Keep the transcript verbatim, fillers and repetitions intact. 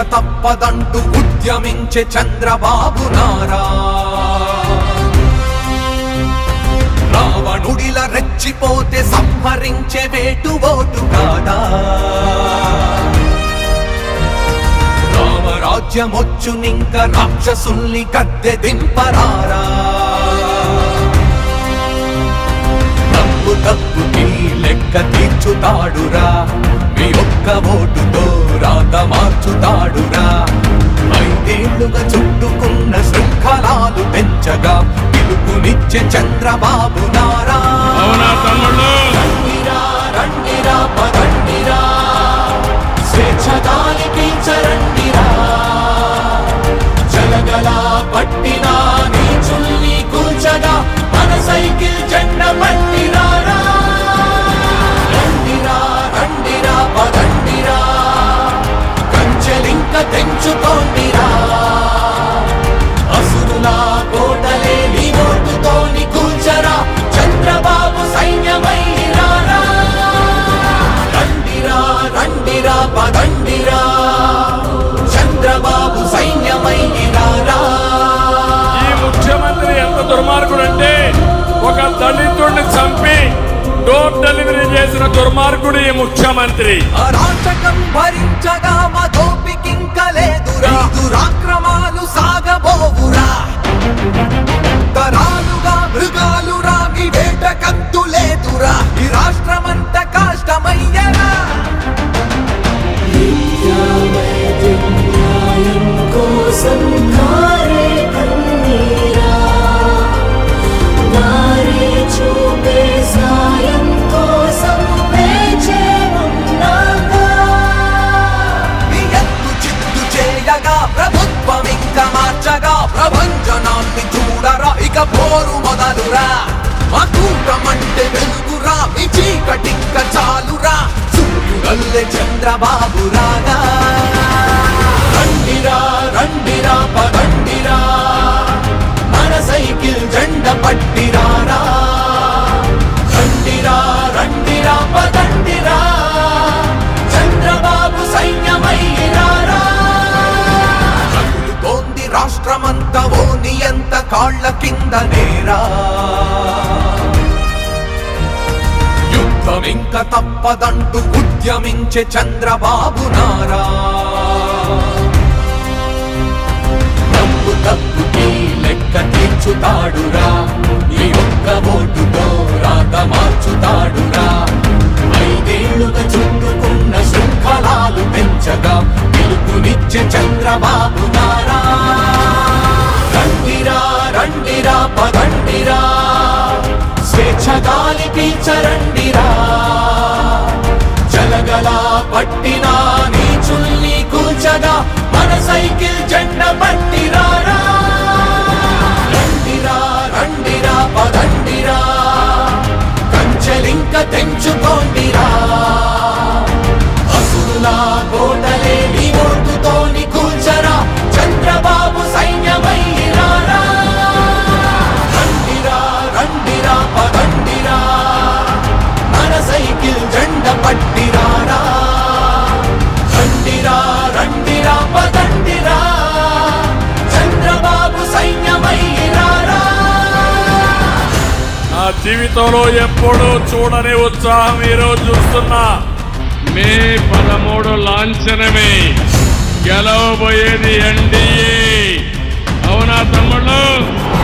తప్పదంటూ ఉద్యమించే చంద్రబాబు నారా రావణుడిలా రెచ్చిపోతే సంహరించే వేటు ఓటు కాదా రామరాజ్యమొచ్చునింక రాక్షసుల్ని గద్దె దింపరారా తప్పు తప్పుకి లెక్క తీర్చుతాడురా మీ ఒక్క ఓటుతో రాత మార్చుతాడురా ఐదేళ్లుగా చుట్టుకున్న శృంఖలాలు పెంచగా పిలుపునిచ్చే చంద్రబాబు నారా రండిరా రండిరా పదండిరా స్వేచ్ఛ గాలి పీల్చరండిరా జలగలా పట్టినా నీచుల్ని కూల్చగా మన సైకిల్ జెండ పట్టిరారా రండిరా రండిరా పదండిరా కంచెలింక తెంచుకోండిరా అసురులా కోటలే నీ ఓటుతోని కూల్చరా చంద్రబాబు సైన్యమైరారా రండిరా రండిరా పదండిరా చంద్రబాబు సైన్యమైరారా ఈ ముఖ్యమంత్రి ఎంత దుర్మార్గుడంటే ఒక దళితుడిని చంపి డోర్ డెలివరీ చేసిన దుర్మార్గుడు ఈ ముఖ్యమంత్రి అరాచకం భరించగా మా దోపికింక లేదురా దురాక్రమాలు సాగబోవురా తరాలుగా మృగాలురా మీ వేట కంతు లేదురా ఈ రాష్ట్రమంత కష్టమయ్యరా కోసం కారే కన్నీరా నారే చూపే సాయం కోసం వేచే ఉన్నాగా మీ ఎత్తు చిత్తు చేయగా ప్రభుత్వం ఇంకా మార్చగా ప్రభంజనాన్ని చూడరా ఇక పోరు మొదలురా మా కూటమంటే వెలుగురా మీ చీకటింక చాలురా సూర్యుడల్లే చంద్రబాబు రాగా రండిరా రండిరా పదండిరా మన సైకిల్ జెండ పట్టిరారా రండిరా రండిరా పదండిరా చంద్రబాబు సైన్యమైరారా రగులుతోంది రాష్ట్రమంతా ఓ నియంత కాళ్ల కింద నేరా యుద్ధం ఇంక తప్పదంటూ ఉద్యమించే చంద్రబాబు నారా తప్పు తప్పుకి లెక్క తీర్చుతాడురా ఈ ఒక్క ఓటుతో రాత మార్చుతాడురా ఐదేళ్లుగా చుట్టుకున్న శృంఖలాలు పెంచగా పిలుపునిచ్చే చంద్రబాబు నారా రండిరా రండిరా పదండిరా స్వేచ్ఛ గాలి పీల్చరండిరా జలగలా పట్టినా నీచుల్ని కూల్చగా మన సైకిల్ జెండ పట్టిరారా రండిరా రండిరా పదండిరా కంచెలింక తెంచుకోండిరా అసురులా కోటలే నీ ఓటుతోని కూల్చరా చంద్రబాబు సైన్యమైరారా రండిరా రండిరా పదండిరా మన సైకిల్ జెండ పట్టిరారా రండిరా రండిరా పదండిరా చంద్రబాబు సైన్యమైరారా నా జీవితంలో ఎప్పుడూ చూడని ఉత్సాహం ఈరోజు చూస్తున్నా మే పదమూడు లాంఛనమే గెలవబోయేది ఎన్డీఏ అవునా తమ్ముళ్ళు